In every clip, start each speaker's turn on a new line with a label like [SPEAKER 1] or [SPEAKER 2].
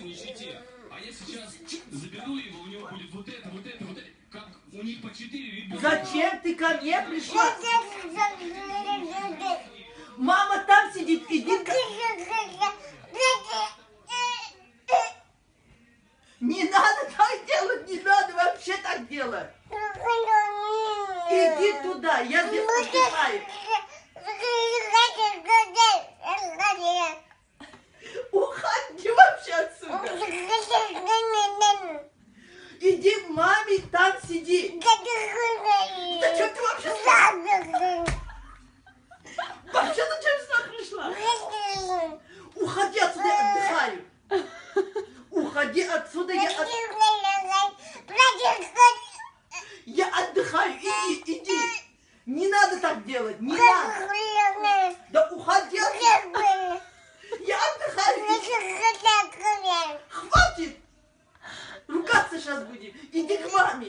[SPEAKER 1] нищете. А я сейчас заберу его, у него будет вот это, вот это, вот это. Как у них по 4 ребенка.
[SPEAKER 2] Зачем ты ко мне пришла? Мама там сидит, иди. Не надо так делать, не надо вообще так делать. Иди туда, я здесь отдыхаю. Уходи вообще отсюда. Иди к маме, там сиди. Зачем ты вообще сюда? Вообще зачем сюда пришла? Уходи отсюда, я отдыхаю. Уходи отсюда, я отдыхаю. Иди. Не надо так делать, не надо. Да уходи отсюда. Я отдыхаю. Хватит. Ругаться сейчас будем. Иди к маме.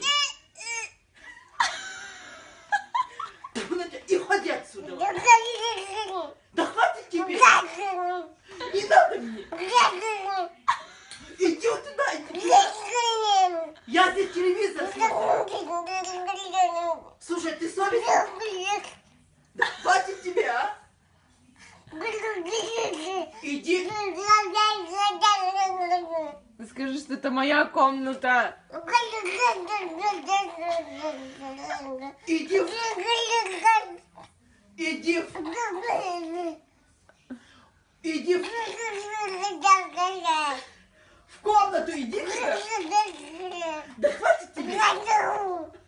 [SPEAKER 2] И уходи отсюда. Да хватит тебе. Не надо мне. Иди вот туда. Я здесь телевизор смотрю. Слушай, ты совестный? Да хватит тебе, а? Иди.
[SPEAKER 3] Скажи, что это моя комната.
[SPEAKER 2] Иди. В комнату иди. Да хватит тебе.